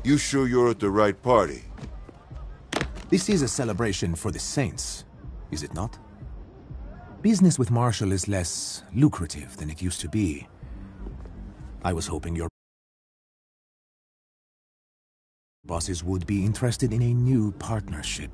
You sure you're at the right party? This is a celebration for the Saints, is it not? Business with Marshall is less lucrative than it used to be. I was hoping your bosses would be interested in a new partnership.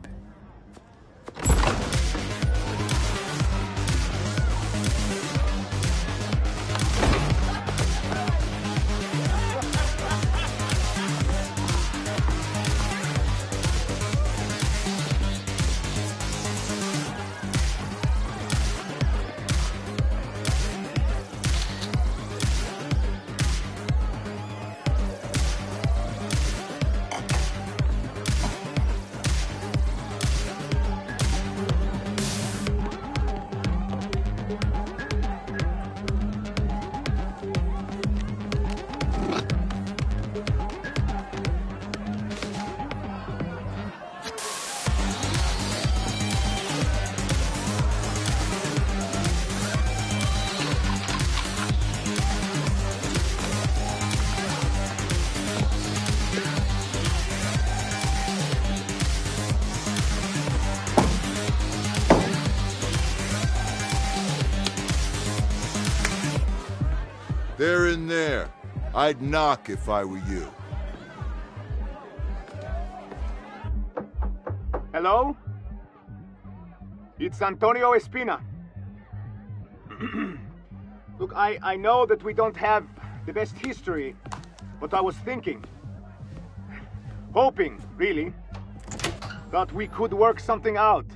They're in there. I'd knock if I were you. Hello? It's Antonio Espina. Look, I know that we don't have the best history, but I was thinking, hoping, really, that we could work something out.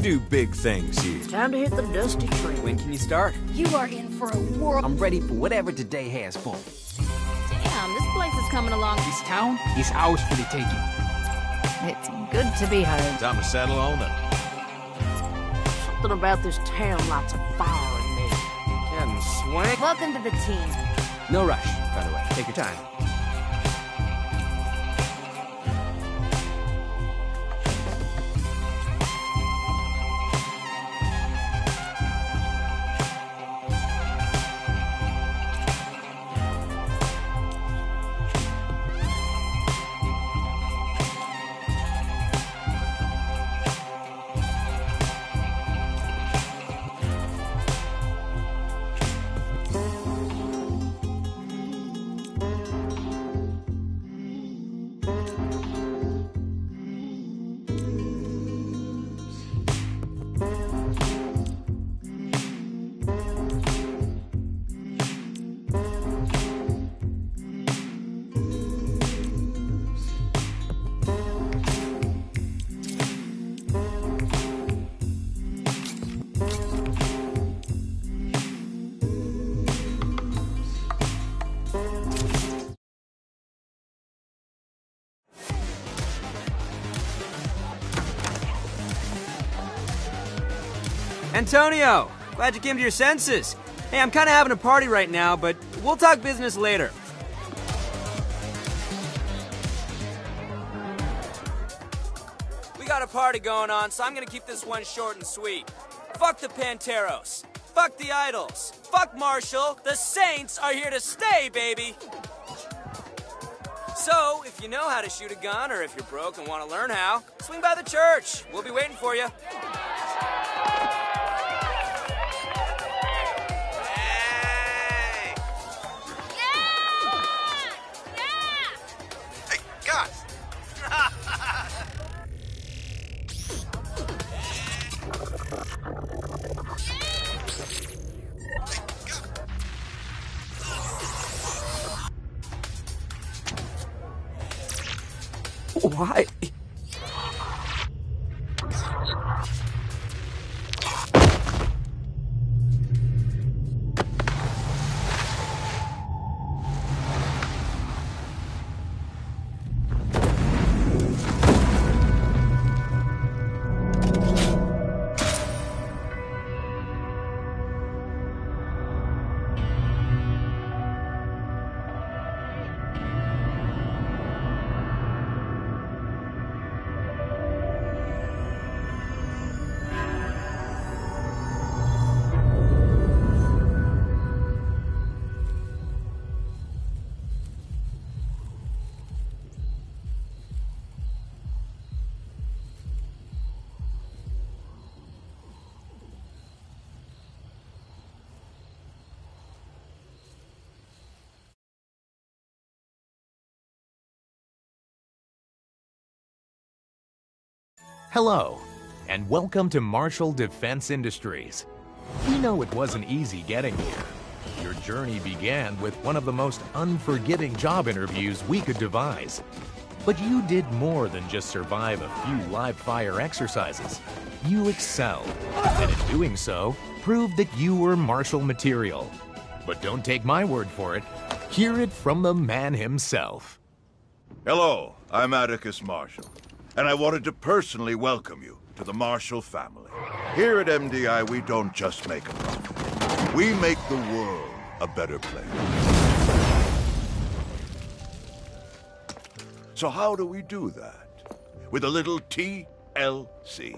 do big things here. Time to hit the dusty trail. When can you start? You are in for a world. I'm ready for whatever today has for me. Damn, this place is coming along. This town is ours for the taking. It's good to be home. Time to settle on up. Something about this town lights a fire in me. Getting swank. Welcome to the team. No rush, by the way. Take your time. Antonio! Glad you came to your senses. Hey, I'm kind of having a party right now, but we'll talk business later. We got a party going on, so I'm gonna keep this one short and sweet. Fuck the Panteros. Fuck the Idols. Fuck Marshall. The Saints are here to stay, baby! So, if you know how to shoot a gun, or if you're broke and want to learn how, swing by the church. We'll be waiting for you. Why? Hello, and welcome to Marshall Defense Industries. We know it wasn't easy getting here. Your journey began with one of the most unforgiving job interviews we could devise. But you did more than just survive a few live-fire exercises. You excelled, and in doing so, proved that you were Marshall material. But don't take my word for it. Hear it from the man himself. Hello, I'm Atticus Marshall, and I wanted to personally welcome you to the Marshall family. Here at MDI, we don't just make a profit. We make the world a better place. So how do we do that? With a little TLC.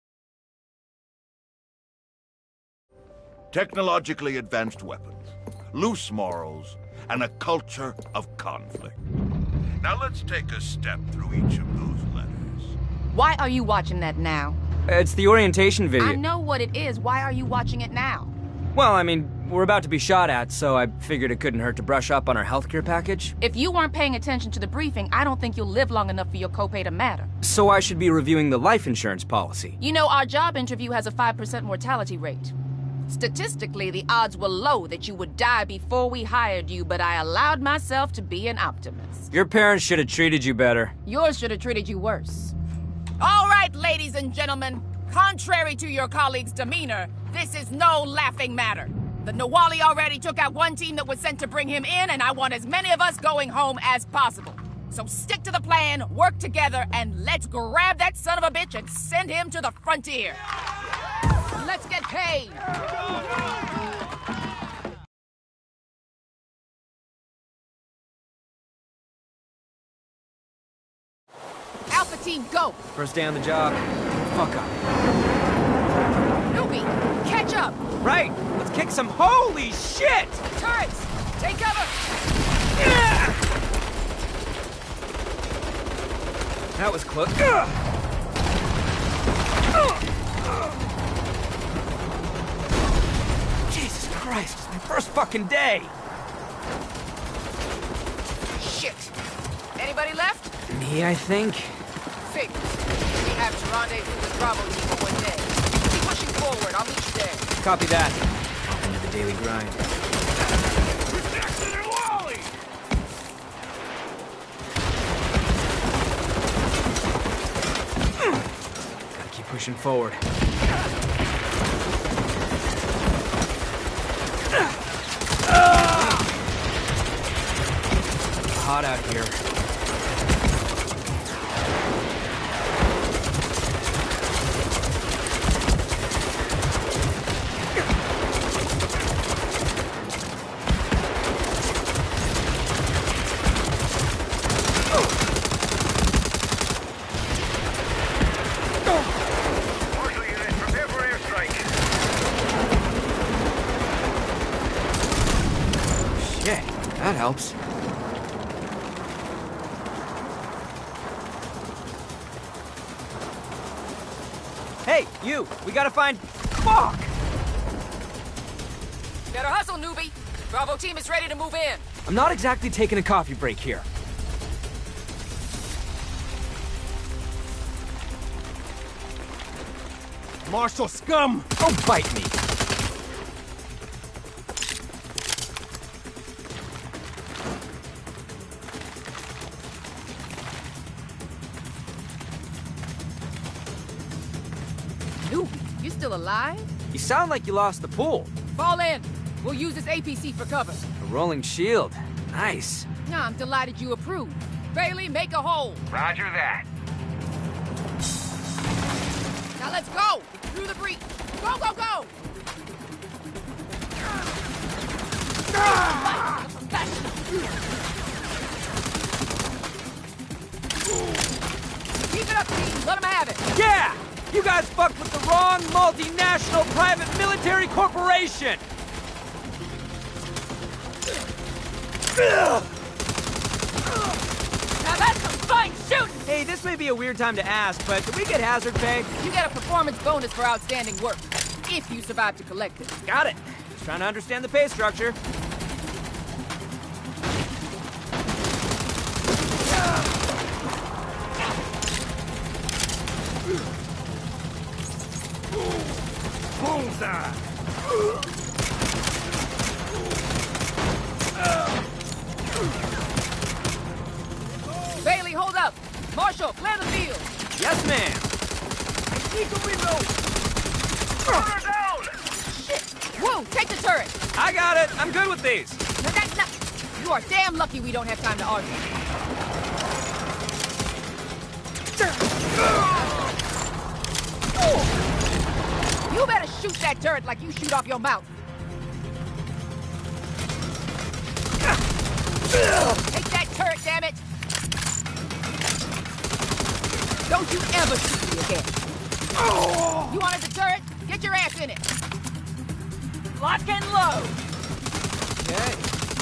Technologically advanced weapons, loose morals, and a culture of conflict. Now let's take a step through each of those letters. Why are you watching that now? It's the orientation video. I know what it is. Why are you watching it now? Well, I mean, we're about to be shot at, so I figured it couldn't hurt to brush up on our healthcare package. If you weren't paying attention to the briefing, I don't think you'll live long enough for your copay to matter. So I should be reviewing the life insurance policy. You know, our job interview has a 5% mortality rate. Statistically, the odds were low that you would die before we hired you, but I allowed myself to be an optimist. Your parents should have treated you better. Yours should have treated you worse. All right, ladies and gentlemen, Contrary to your colleague's demeanor, this is no laughing matter. The Nawali already took out one team that was sent to bring him in, and I want as many of us going home as possible. So stick to the plan, work together, and let's grab that son of a bitch and send him to the frontier. Let's get paid. Alpha team, go. First day on the job. Fuck up. Newbie, catch up. Right. Let's kick some. Holy shit! Turrets, take cover. That was close. Jesus Christ, it's my first fucking day. Shit. Anybody left? Me, I think. Figures. We have to rendezvous with Bravo team for one day. Keep pushing forward. I'll meet you there. Copy that. Off into the daily grind. Gotta keep pushing forward. Hot out here. That helps. Hey, you! We gotta find... Fuck! Better hustle, newbie. Bravo team is ready to move in. I'm not exactly taking a coffee break here. Marshal scum! Don't bite me! You still alive? You sound like you lost the pool. Fall in. We'll use this APC for cover. A rolling shield. Nice. I'm delighted you approve. Bailey, make a hole. Roger that. Now let's go! Through the breach. Go, go, go! Keep it up, team. Let them have it. Yeah! You guys fucked with the wrong multinational private military corporation! Now that's some fine shooting! Hey, this may be a weird time to ask, but do we get hazard pay? You get a performance bonus for outstanding work, if you survive to collect it. Got it. Just trying to understand the pay structure. Bailey, hold up! Marshal, clear the field! Yes, ma'am. Need to reload! Fire down! Shit! Woo, take the turret! I got it. I'm good with these. No, that's not... You are damn lucky we don't have time to argue. You better shoot that turret like you shoot off your mouth. Take that turret, damn it! Don't you ever shoot me again. You wanted the turret? Get your ass in it. Lock and load. Okay.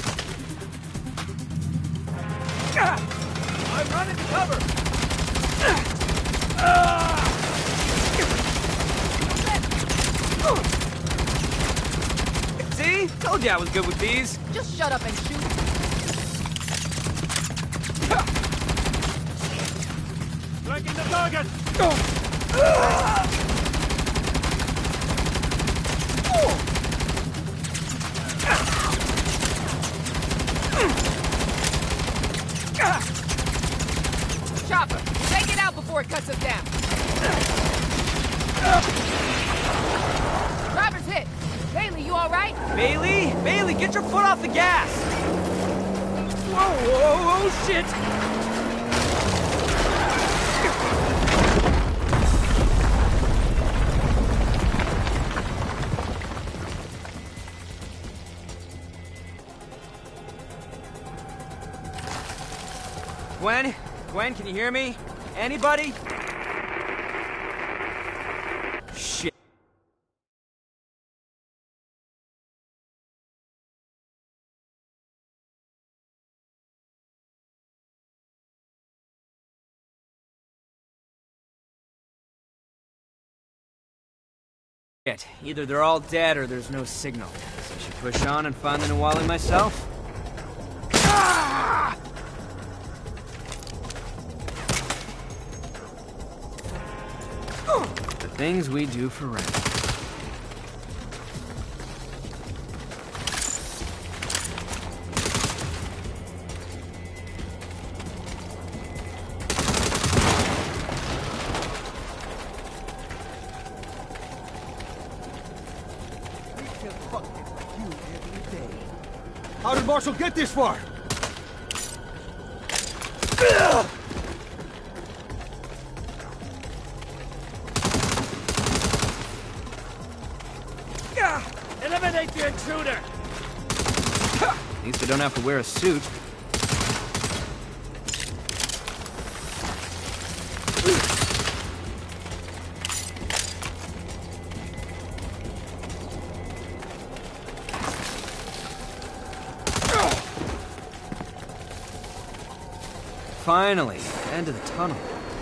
I'm running to cover! See? Told you I was good with these. Just shut up and shoot. Striking the target! Chopper, take it out before it cuts us down. Driver's hit. Bailey, you all right? Bailey? Bailey, get your foot off the gas! Whoa, whoa, oh, shit! Gwen? Gwen, can you hear me? Anybody? Shit. Either they're all dead or there's no signal. So I should push on and find the Nawali myself. Ah! The things we do for rent. How did Marshall get this far? Eliminate the intruder! At least I don't have to wear a suit. Finally, end of the tunnel.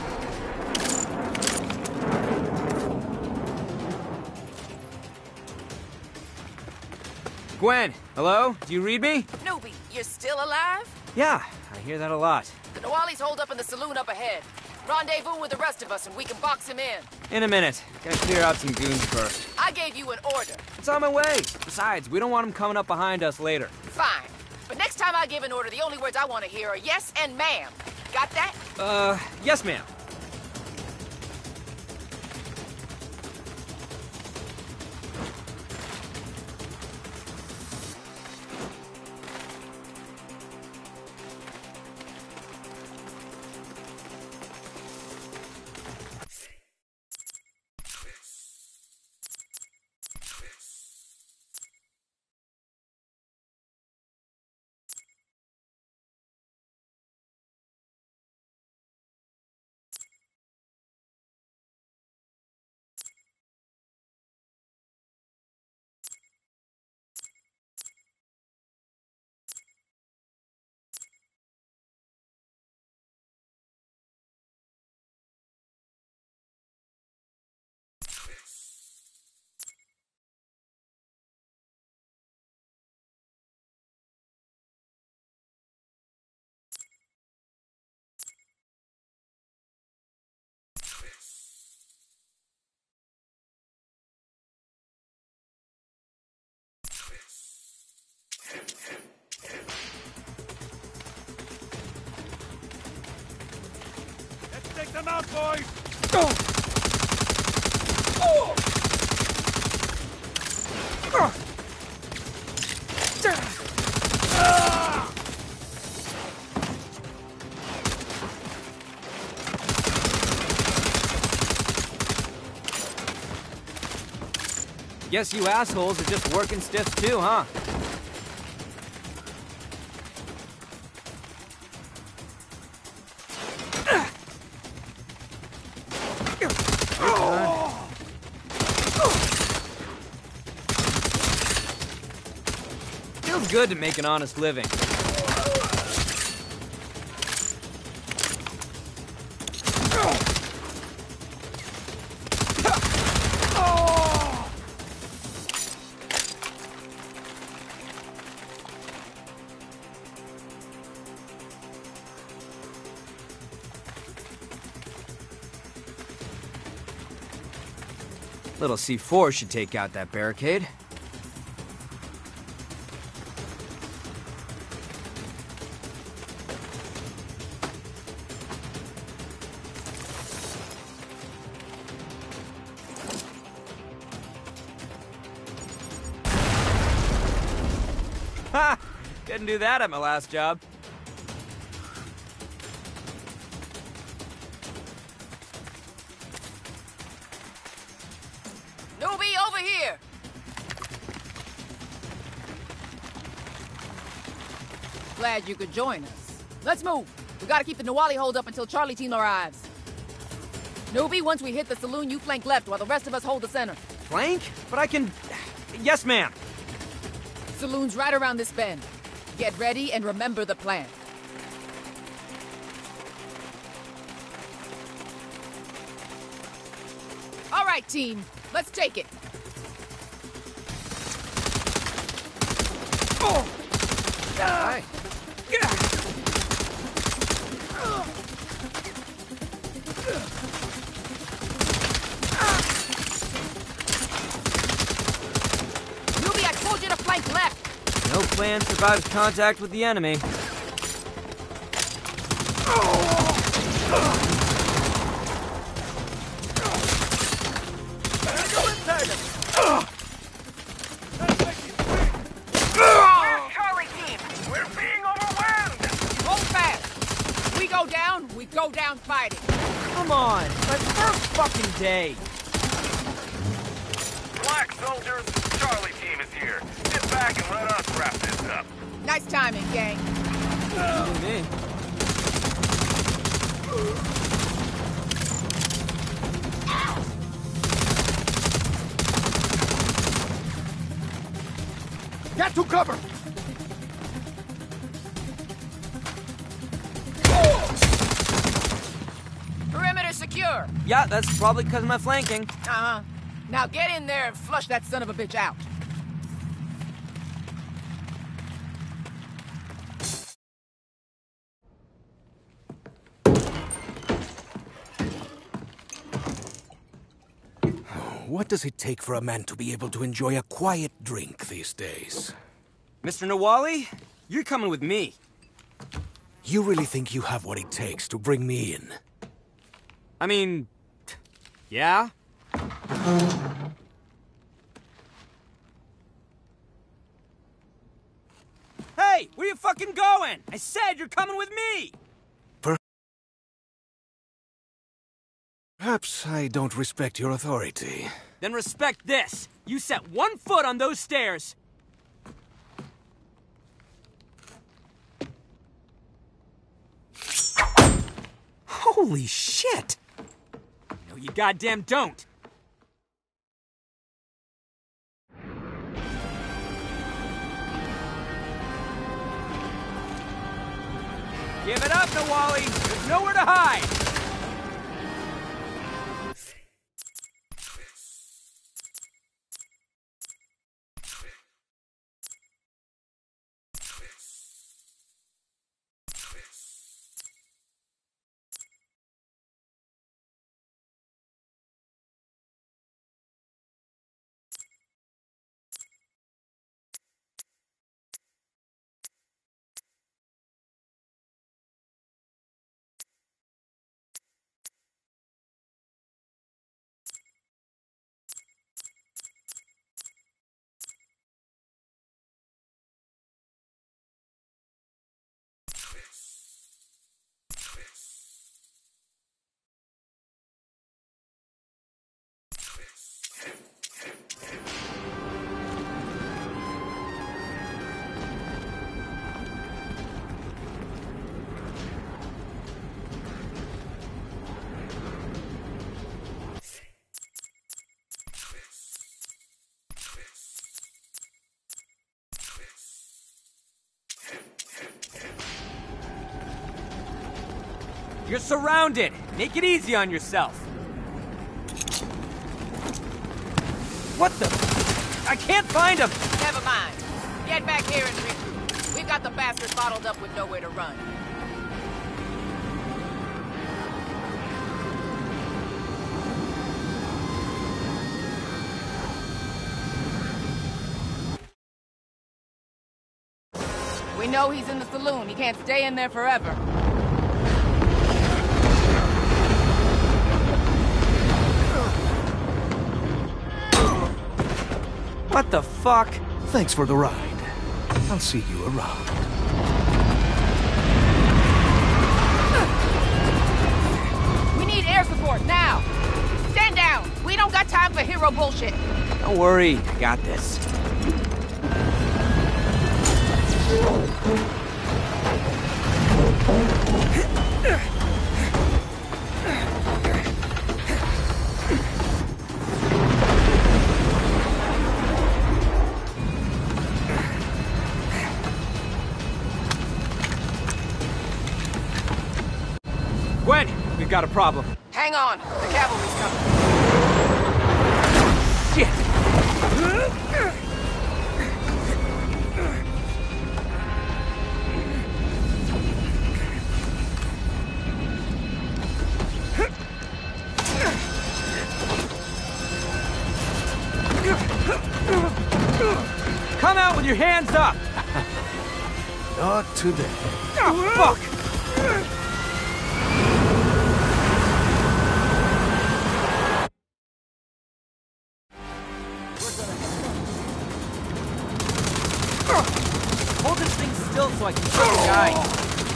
Gwen, hello? Do you read me? Newbie, you're still alive? Yeah, I hear that a lot. The Nawali's holed up in the saloon up ahead. Rendezvous with the rest of us and we can box him in. In a minute. Gotta clear out some goons first. I gave you an order. It's on my way. Besides, we don't want them coming up behind us later. Fine. But next time I give an order, the only words I want to hear are yes and ma'am. Got that? Yes, ma'am. Let's take them out, boys! Guess you assholes are just working stiffs too, huh? Feels good to make an honest living. Little C4 should take out that barricade. Couldn't do that at my last job. Newbie, over here! Glad you could join us. Let's move. We gotta keep the Nawali hold up until Charlie team arrives. Newbie, once we hit the saloon, you flank left while the rest of us hold the center. Flank? But I can... Yes, ma'am. Saloon's right around this bend. Get ready and remember the plan. All right, team. Let's take it. Oh! Hi. Newbie, I told you to flank left. No plan survives contact with the enemy. Where's Charlie team? We're being overwhelmed. Hold fast. We go down, we go down fighting. Come on, my first fucking day. Black soldiers, Charlie team is here. Get back and let us wrap this up. Nice timing, gang. Me. Get to cover! Perimeter secure. Yeah, that's probably because of my flanking. Uh-huh. Now get in there and flush that son of a bitch out. What does it take for a man to be able to enjoy a quiet drink these days? Mr. Nawali, you're coming with me. You really think you have what it takes to bring me in? I mean... yeah? Hey, where you fucking going? I said you're coming with me! Perhaps I don't respect your authority. Then respect this. You set 1 foot on those stairs. Holy shit! No, you goddamn don't. Give it up, Nawali. There's nowhere to hide. You're surrounded. Make it easy on yourself. What the? I can't find him. Never mind. Get back here and regroup. We've got the bastards bottled up with nowhere to run. We know he's in the saloon. He can't stay in there forever. What the fuck? Thanks for the ride. I'll see you around. We need air support now! Stand down! We don't got time for hero bullshit! Don't worry, I got this. Gwen, we've got a problem. Hang on, the cavalry's coming. Shit! Come out with your hands up! Not today. Oh, fuck! Hold this thing still so I can shoot the guy.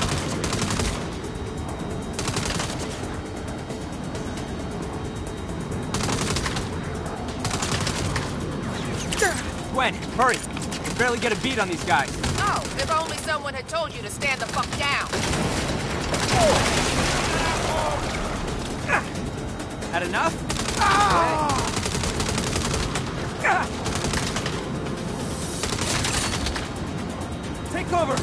Gwen, hurry! We can barely get a beat on these guys. Oh, if only someone had told you to stand the fuck down. Had enough? Take cover!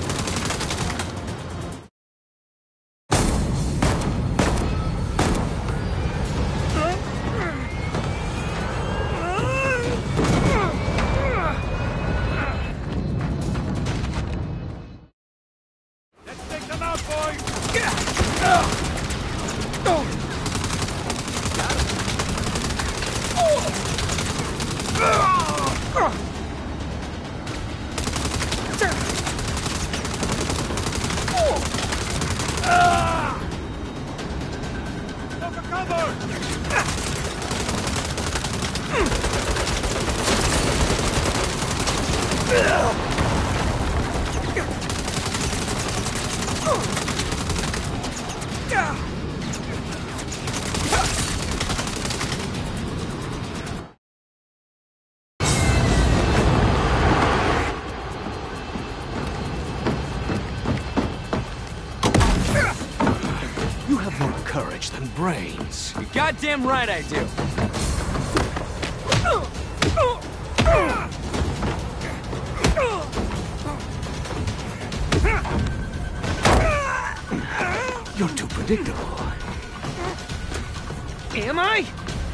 You have more courage than brains. You're goddamn right I do. You're too predictable. Am I?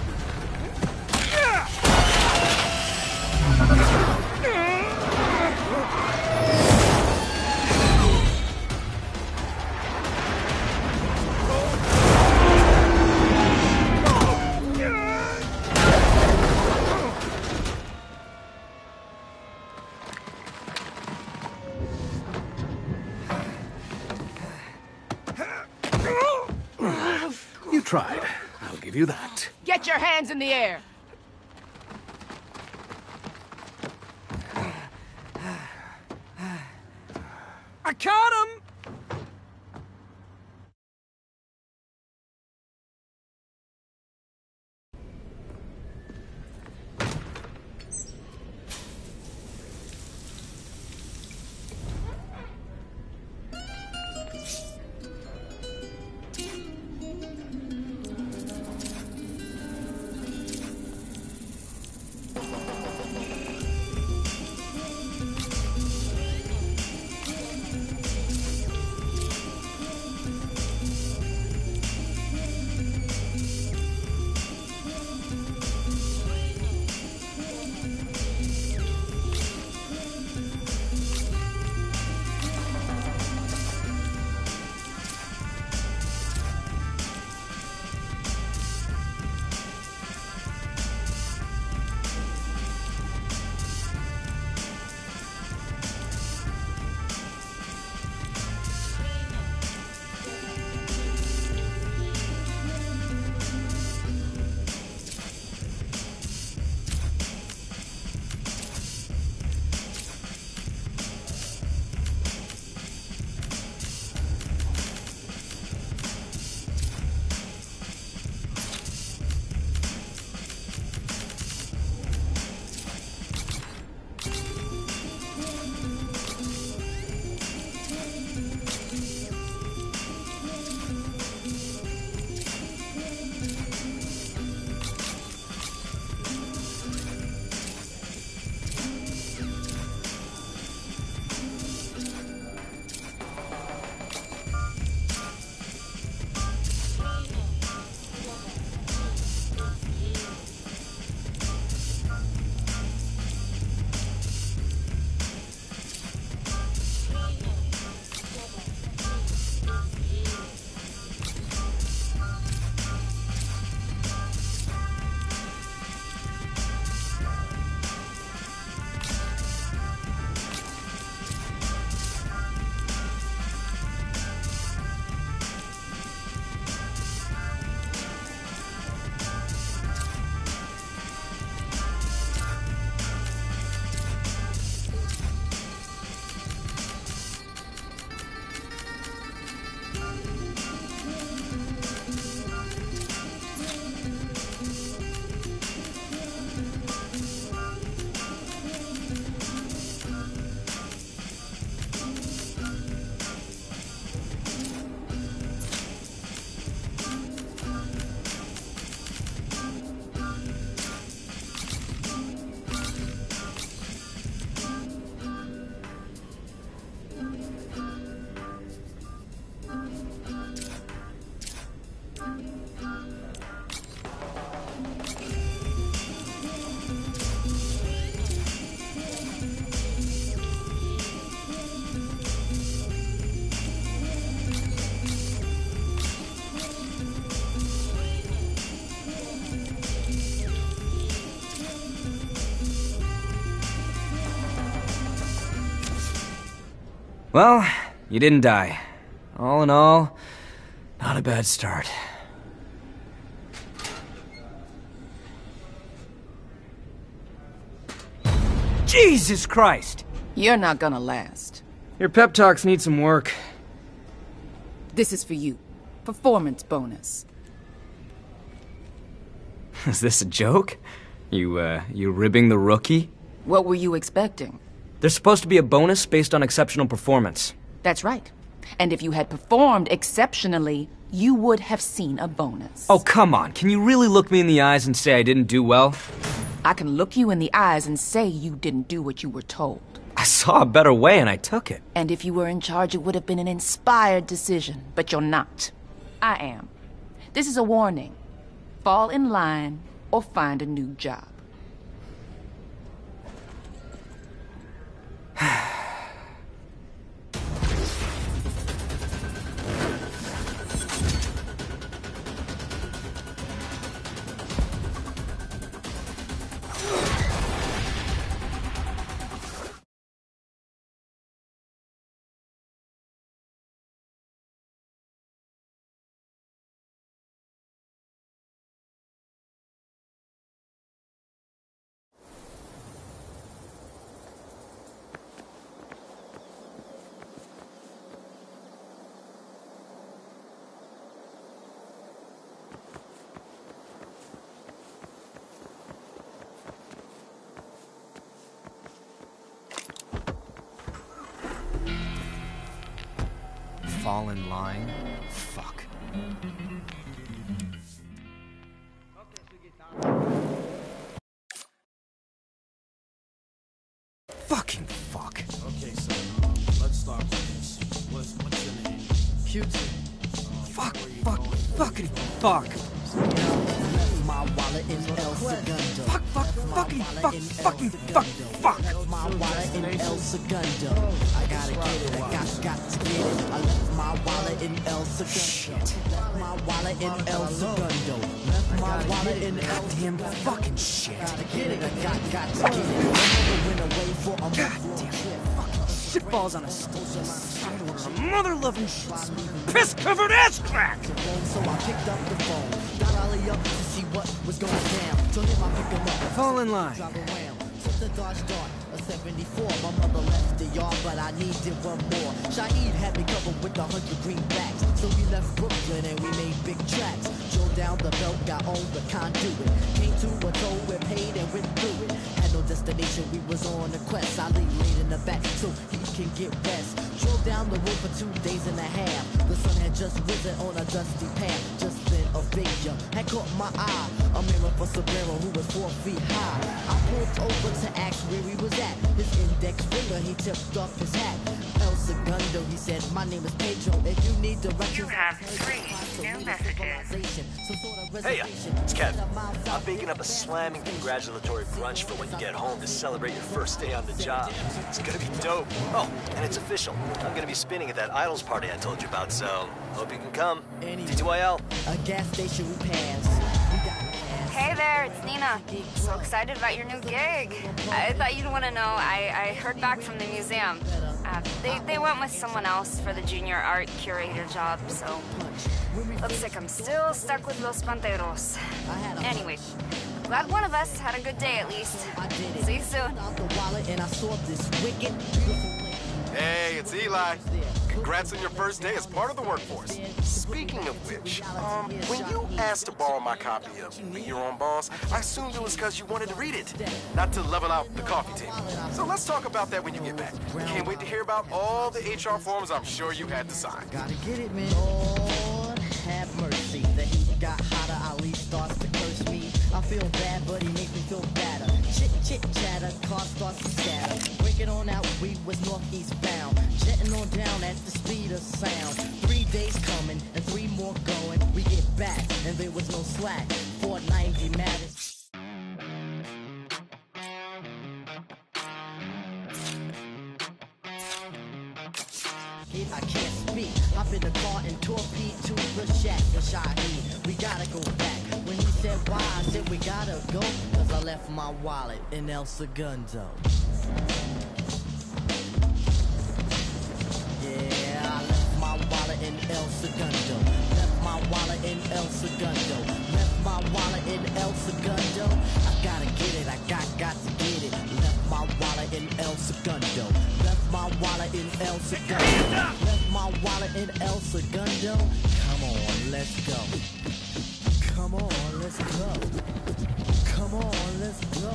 You tried. I'll give you that. Get your hands in the air! I caught him! Well, you didn't die. All in all, not a bad start. Jesus Christ! You're not gonna last. Your pep talks need some work. This is for you. Performance bonus. Is this a joke? You ribbing the rookie? What were you expecting? There's supposed to be a bonus based on exceptional performance. That's right. And if you had performed exceptionally, you would have seen a bonus. Oh, come on. Can you really look me in the eyes and say I didn't do well? I can look you in the eyes and say you didn't do what you were told. I saw a better way and I took it. And if you were in charge, it would have been an inspired decision. But you're not. I am. This is a warning. Fall in line or find a new job. Fall in line? Fuck. Fucking fuck. Okay, so let's start with this. What's your name? Q-Tip. Fucking fuck. My wallet in El Segundo. Fuck. My wallet in El Segundo. I gotta get it, I got to get it. I left my wallet in El Segundo. Left my wallet in El Segundo. Left my wallet in El Damn fucking shit. Gotta get it, I got to get it. Never went away for a month. Shit balls on a stool. Mother-loving piss-covered ass crack! So I picked up the phone. Got Ollie up to see what was going down. So him I pick him up. Fall in line. Drive around. Took the Dodge Dart, a 74. My mother left the yard, but I needed one more. Shaheed had me covered with 100 greenbacks. So we left Brooklyn and we made big tracks. Drove down the belt, got on the conduit. Came to a toll, we paid and went through it. Had no destination, we was on a quest. I laid in the back so he can get rest. Drove down the road for 2 days and a half. The sun had just risen on a dusty path. Just then a figure had caught my eye. A mirror for Sombrero who was 4 feet high. I pulled over to ask where he was at. His index finger, he tipped off his hat. El Segundo, he said, my name is Pedro. If you need directions, you have 3 new messages. Hey, it's Kevin. I'm baking up a slamming congratulatory brunch for when you get home to celebrate your first day on the job. It's gonna be dope. Oh, and it's official. I'm gonna be spinning at that Idols party I told you about, so hope you can come. TTYL. A gas station we passed. Hey there, it's Nina. So excited about your new gig. I thought you'd want to know. I heard back from the museum. They went with someone else for the junior art curator job, so looks like I'm still stuck with Los Panteros. Anyway, glad one of us had a good day at least. See you soon. Hey, it's Eli. Congrats on your first day as part of the workforce. Speaking of which, when you asked to borrow my copy of Be Your Own Boss, I assumed it was because you wanted to read it, not to level out the coffee table. So let's talk about that when you get back. Can't wait to hear about all the HR forms I'm sure you had to sign. Gotta get it, man. Lord have mercy. The heat got hotter, Ali starts to curse me. I feel bad, but he makes me feel better. Chit chatter, car starts to scatter. Breaking on out, we was northeast bound. Jetting on down at the speed of sound. 3 days coming and 3 more going. We get back and there was no slack. 490 matters. I can't speak. Hop in the car and torpedo to the shack for Shaheed. We gotta go back. When he said why, I said we gotta go. Cause I left my wallet in El Segundo. El Segundo. Left my wallet in El Segundo. Left my wallet in El Segundo. I gotta get it, I got to get it. Left my wallet in El Segundo. Left my wallet in El Segundo. Left my wallet in El Segundo. Come on, let's go. Come on, let's go. Come on, let's go.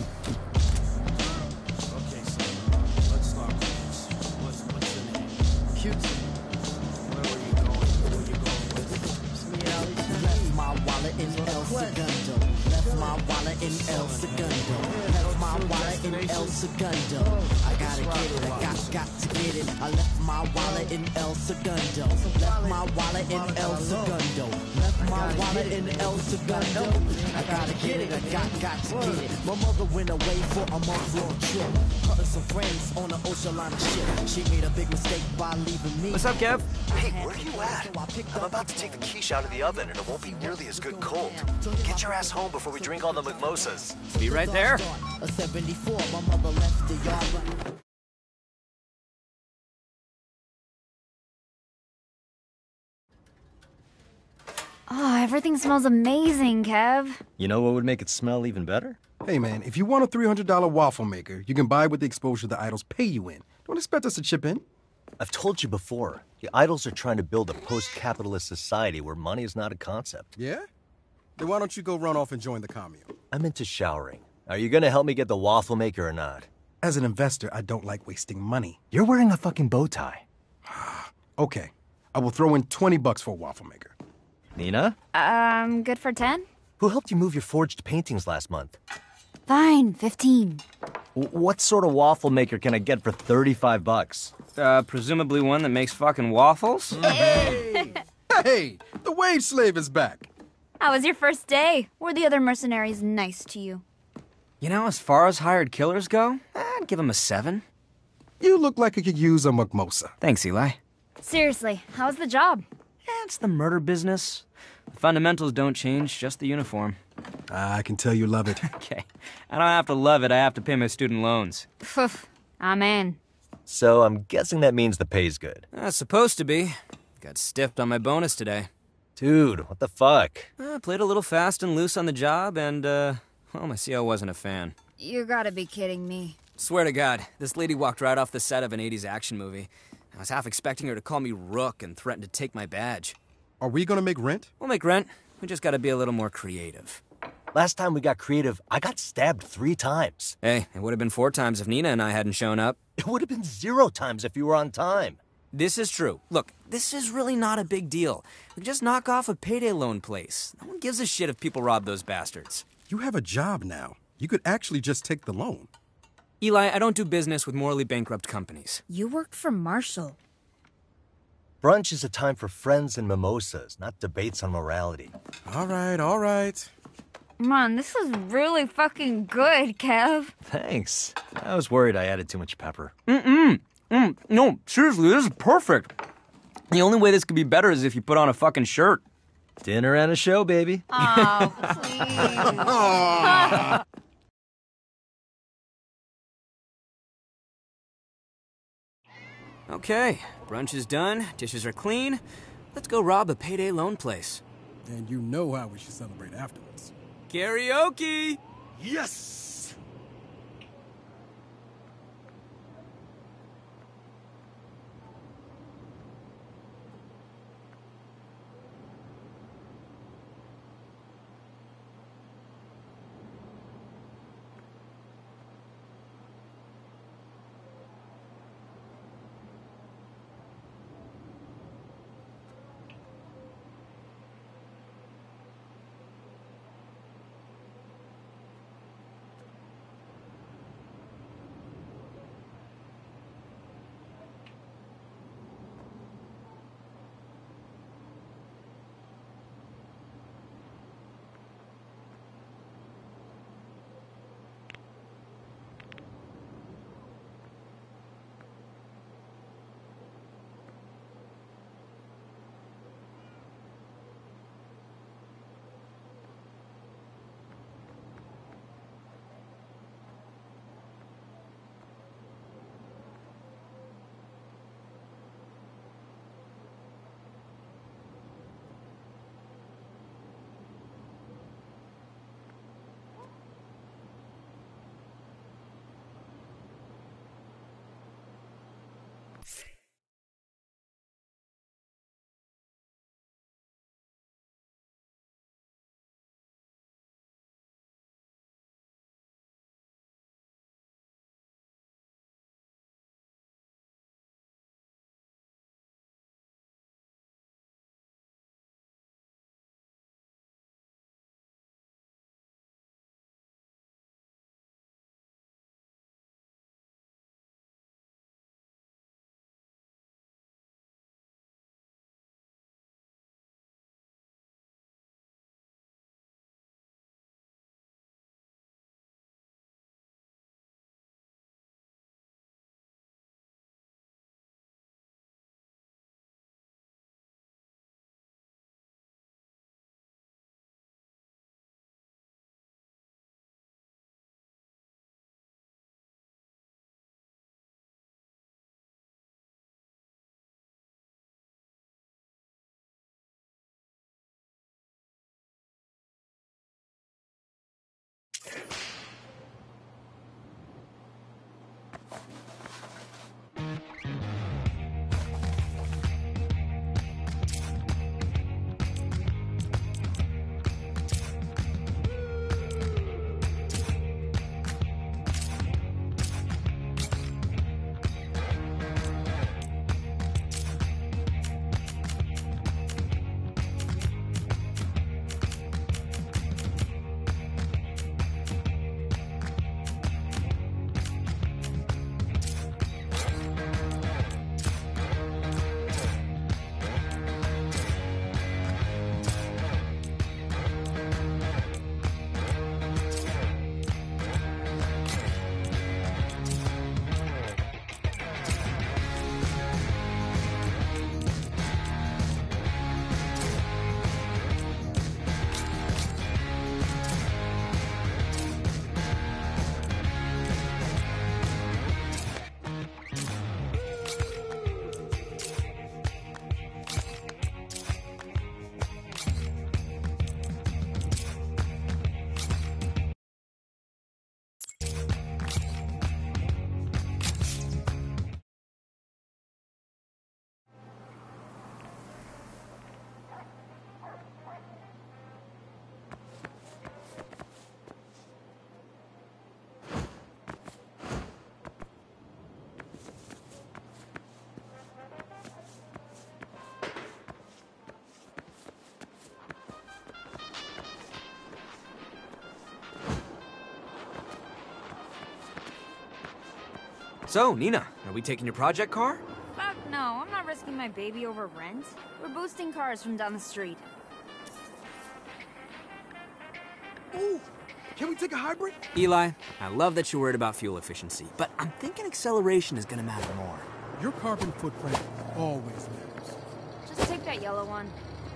Okay, so let's start with this. What's your name? Cute. Where were you going? Where were you going with it? Left my wallet in El Segundo. Left my wallet in El Segundo. Left my wallet in El Segundo. I gotta get it, I got to get it. I left my wallet in El Segundo. Left my wallet in El Segundo. Left my wallet in El Segundo. I gotta get it, I got to get it. My mother went away for a month-long trip. Her and some friends on an ocean liner ship. She made a big mistake by leaving me. What's up, Kev? Hey, where are you at? I'm about to take the quiche out of the oven and it won't be nearly as good cold. Get your ass home before we drink all the mimosas. Be right there. A 74, my mother left the yard. Oh, everything smells amazing, Kev. You know what would make it smell even better? Hey, man, if you want a $300 waffle maker, you can buy with the exposure the idols pay you in. Don't expect us to chip in. I've told you before, the idols are trying to build a post-capitalist society where money is not a concept. Yeah? Then why don't you go run off and join the commune? I'm into showering. Are you gonna help me get the waffle maker or not? As an investor, I don't like wasting money. You're wearing a fucking bow tie. Okay, I will throw in $20 for a waffle maker. Nina? Good for 10? Who helped you move your forged paintings last month? Fine, 15. What sort of waffle maker can I get for $35? Presumably one that makes fucking waffles? Hey, the wage slave is back. How was your first day? Were the other mercenaries nice to you? You know, as far as hired killers go, I'd give them a 7. You look like you could use a mimosa. Thanks, Eli. Seriously, how's the job? It's the murder business. The fundamentals don't change, just the uniform. I can tell you love it. Okay. I don't have to love it, I have to pay my student loans. I'm in. So I'm guessing that means the pay's good. Supposed to be. Got stiffed on my bonus today. Dude, what the fuck? I played a little fast and loose on the job, and, well, my CO wasn't a fan. You gotta be kidding me. Swear to God, this lady walked right off the set of an 80s action movie. I was half expecting her to call me Rook and threaten to take my badge. Are we gonna make rent? We'll make rent. We just gotta be a little more creative. Last time we got creative, I got stabbed 3 times. Hey, it would have been 4 times if Nina and I hadn't shown up. It would have been 0 times if you were on time. This is true. Look, this is really not a big deal. We can just knock off a payday loan place. No one gives a shit if people rob those bastards. You have a job now. You could actually just take the loan. Eli, I don't do business with morally bankrupt companies. You worked for Marshall. Brunch is a time for friends and mimosas, not debates on morality. All right, all right. Man, this is really fucking good, Kev. Thanks. I was worried I added too much pepper. No, seriously, this is perfect. The only way this could be better is if you put on a fucking shirt. Dinner and a show, baby. Oh, please. Okay, brunch is done, dishes are clean. Let's go rob a payday loan place. And you know how we should celebrate afterwards. Karaoke! Yes! So, Nina, are we taking your project car? Fuck no, I'm not risking my baby over rent. We're boosting cars from down the street. Ooh, can we take a hybrid? Eli, I love that you're worried about fuel efficiency, but I'm thinking acceleration is gonna matter more. Your carbon footprint always matters. Just take that yellow one.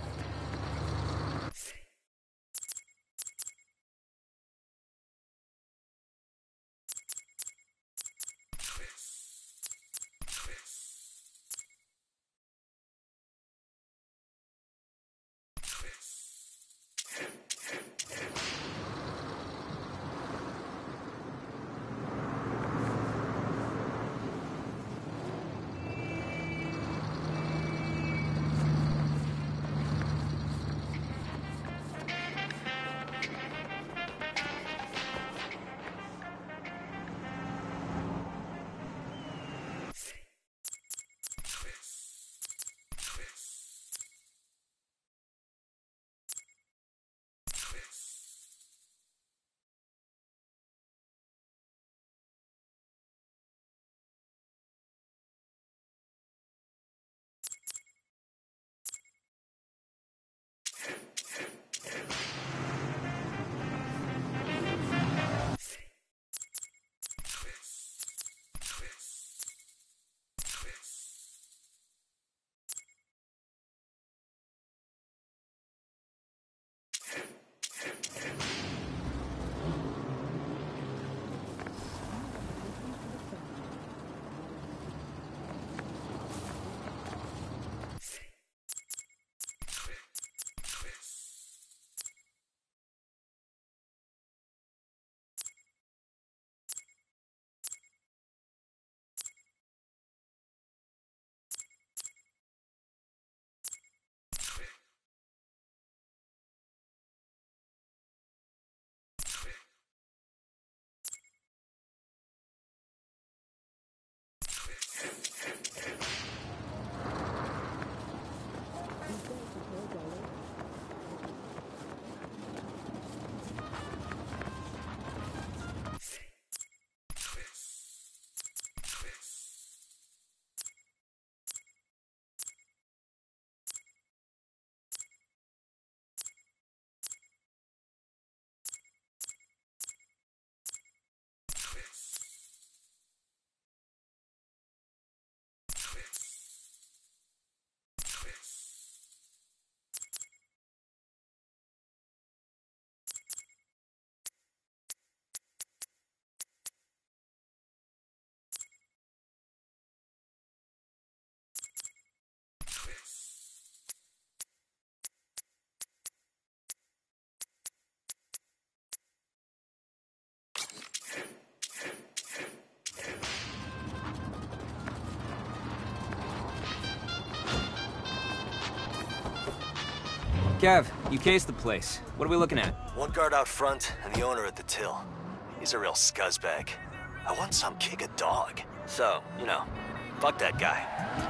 Kev, you cased the place. What are we looking at? One guard out front and the owner at the till. He's a real scuzzbag. I want some kick a dog. So, you know, fuck that guy.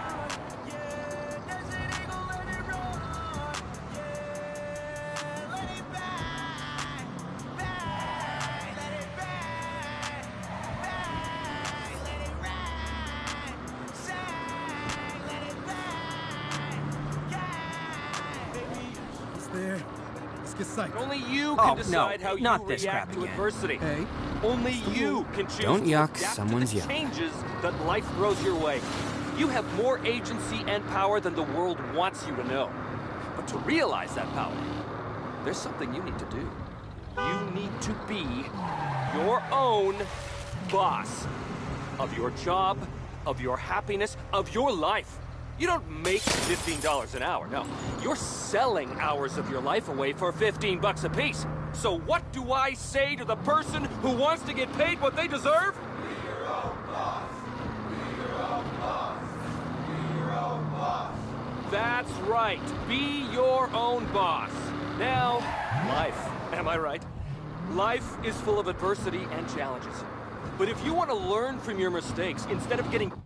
There. Let's get psyched. Only you can decide how not you this react crap to again. adversity. Hey. Only you can choose Don't to yuck adapt someone's to the yuck. changes that life throws your way. You have more agency and power than the world wants you to know. But to realize that power, there's something you need to do. You need to be your own boss. Of your job, of your happiness, of your life. You don't make $15 an hour, no. You're selling hours of your life away for 15 bucks a piece. So what do I say to the person who wants to get paid what they deserve? Be your own boss. Be your own boss. Be your own boss. That's right. Be your own boss. Now, life, am I right? Life is full of adversity and challenges. But if you want to learn from your mistakes instead of getting...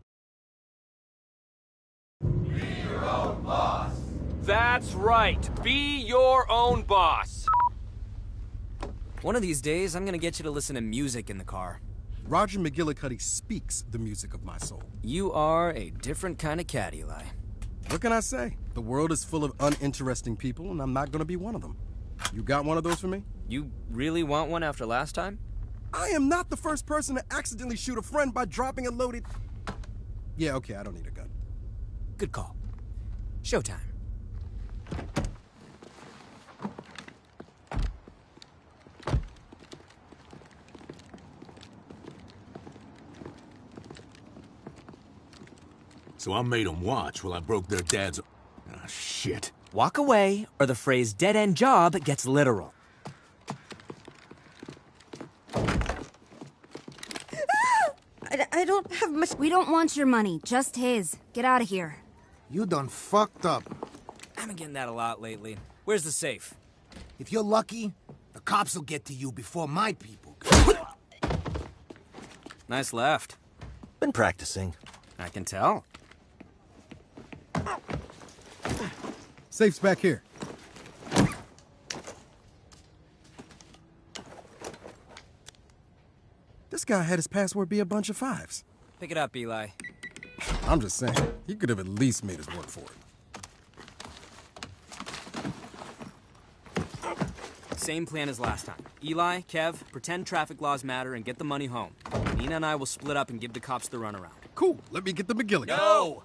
Boss. That's right. Be your own boss. One of these days, I'm gonna get you to listen to music in the car. Roger McGillicuddy speaks the music of my soul. You are a different kind of cat, Eli. What can I say? The world is full of uninteresting people, and I'm not gonna be one of them. You got one of those for me? You really want one after last time? I am not the first person to accidentally shoot a friend by dropping a loaded... Yeah, okay, I don't need a gun. Good call. Showtime. So I made them watch while I broke their dad's... Ah, shit. Walk away, or the phrase dead-end job gets literal. I don't have much... We don't want your money, just his. Get out of here. You done fucked up. I've been getting that a lot lately. Where's the safe? If you're lucky, the cops will get to you before my people. Nice left. Been practicing. I can tell. Safe's back here. This guy had his password be a bunch of 5s. Pick it up, Eli. I'm just saying, he could have at least made us work for it. Same plan as last time. Eli, Kev, pretend traffic laws matter and get the money home. Nina and I will split up and give the cops the runaround. Cool. Let me get the McGillicuddy. No!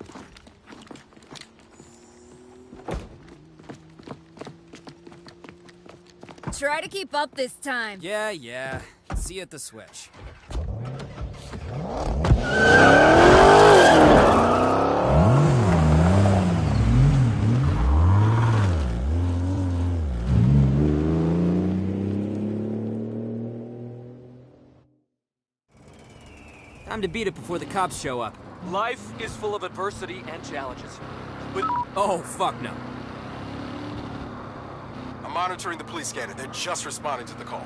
Try to keep up this time. Yeah. See you at the switch. Time to beat it before the cops show up. Life is full of adversity and challenges. But... Oh, fuck no. I'm monitoring the police scanner. They're just responding to the call.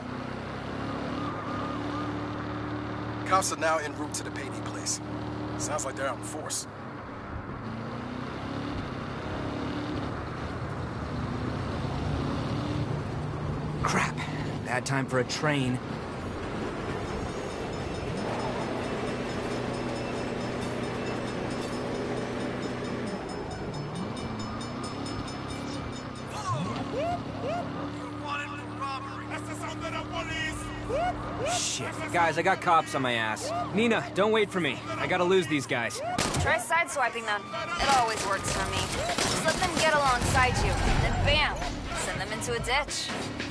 Cops are now en route to the payday place. Sounds like they're out in force. Crap. Bad time for a train. Shit. Guys, I got cops on my ass. Nina, don't wait for me. I gotta lose these guys. Try sideswiping them. It always works for me. Just let them get alongside you, then bam! Send them into a ditch.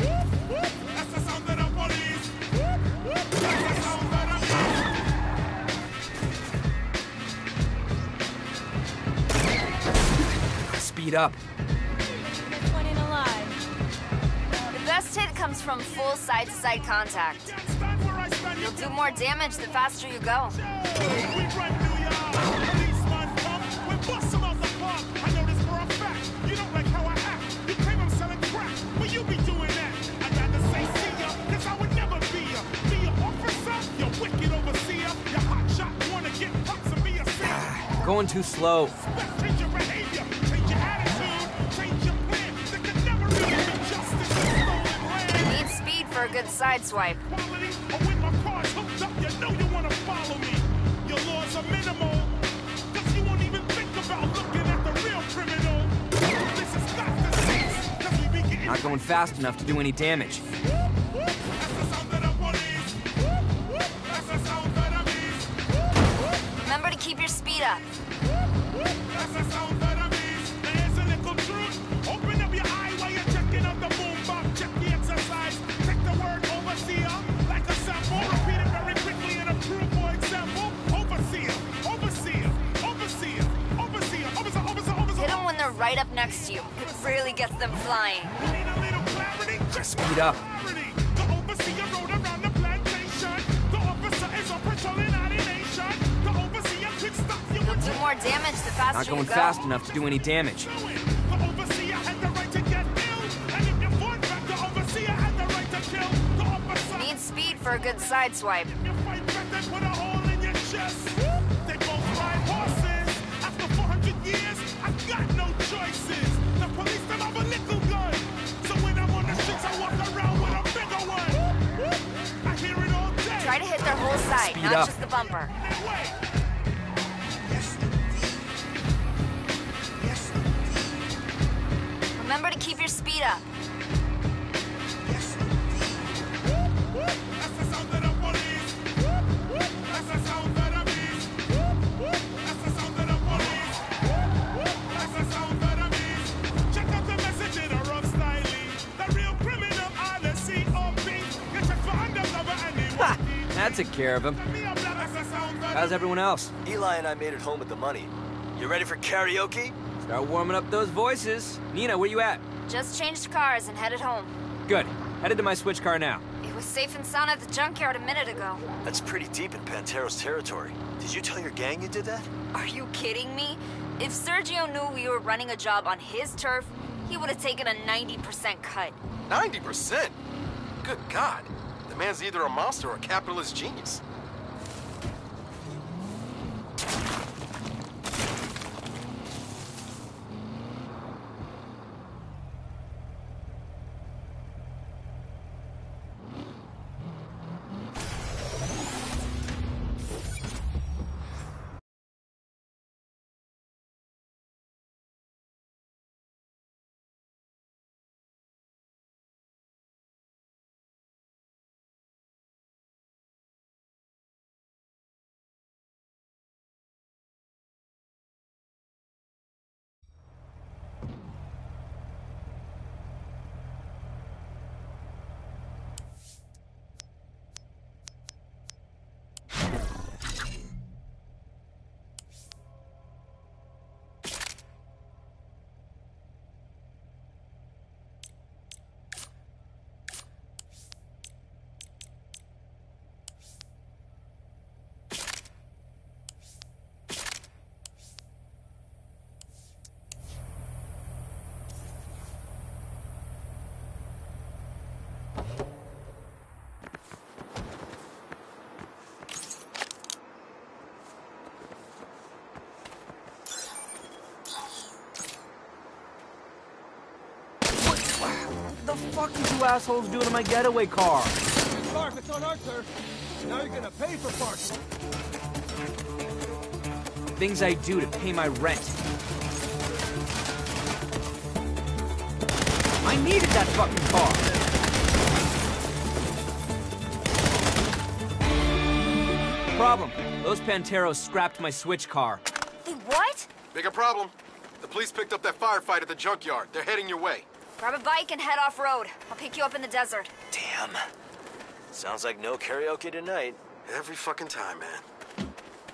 Speed up. The best hit comes from full side-to-side contact. You'll do more damage the faster you go. Going too slow. Need speed for a good sideswipe. Not going fast enough to do any damage. Remember to keep your speed up. Hit them when they're right up next to you. It really gets them flying. Speed up. You'll do more damage the faster Not going you go. fast enough to do any damage. Need speed for a good sideswipe. Try to hit their whole ride, speed not up. just the bumper. Remember to keep your speed up. That took care of him. How's everyone else? Eli and I made it home with the money. You ready for karaoke? Start warming up those voices. Nina, where you at? Just changed cars and headed home. Good. Headed to my switch car now. It was safe and sound at the junkyard a minute ago. That's pretty deep in Pantero's territory. Did you tell your gang you did that? Are you kidding me? If Sergio knew we were running a job on his turf, he would have taken a 90% cut. 90%? Good God. The man's either a monster or a capitalist genius. What the fuck are you assholes doing in my getaway car? Clark, it's on our turf. Now you're gonna pay for parking. Things I do to pay my rent. I needed that fucking car. Problem. Those Panteros scrapped my switch car. They what? Bigger problem. The police picked up that firefight at the junkyard. They're heading your way. Grab a bike and head off-road. I'll pick you up in the desert. Damn. Sounds like no karaoke tonight. Every fucking time, man.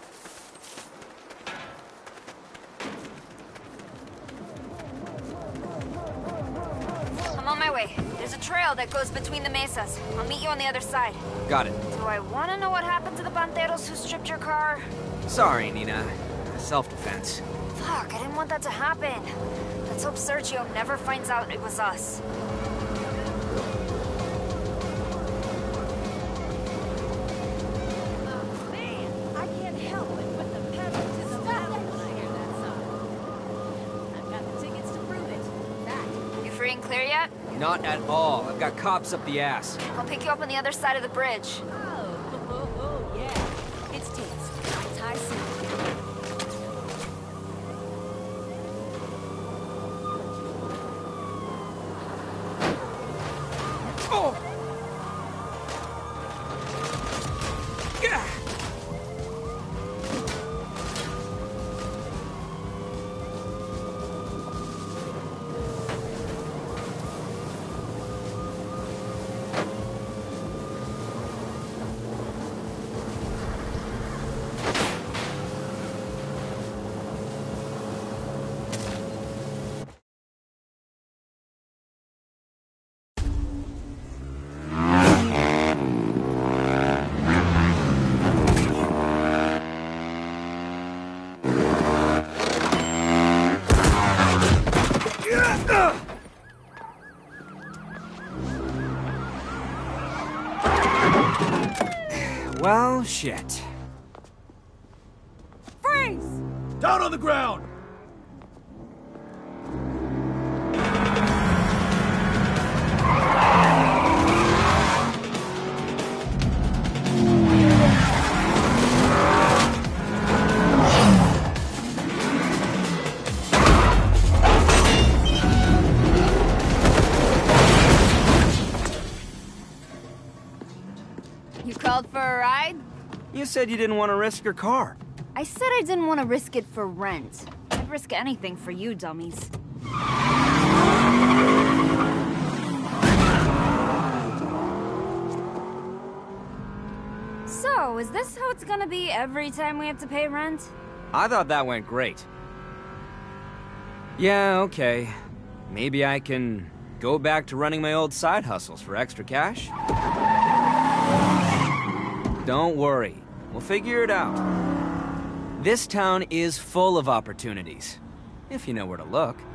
I'm on my way. There's a trail that goes between the mesas. I'll meet you on the other side. Got it. Do I want to know what happened to the Panteros who stripped your car? Sorry, Nina. Self-defense. Fuck, I didn't want that to happen. Let's hope Sergio never finds out it was us. You free and clear yet? Not at all. I've got cops up the ass. I'll pick you up on the other side of the bridge. It's Taste. Thai soup. Oh! Yeah! Well, shit. Freeze! Down on the ground! called for a ride? You said you didn't want to risk your car. I said I didn't want to risk it for rent. I'd risk anything for you, dummies. So, is this how it's gonna be every time we have to pay rent? I thought that went great. Yeah, okay. Maybe I can go back to running my old side hustles for extra cash? Don't worry. We'll figure it out. This town is full of opportunities, if you know where to look.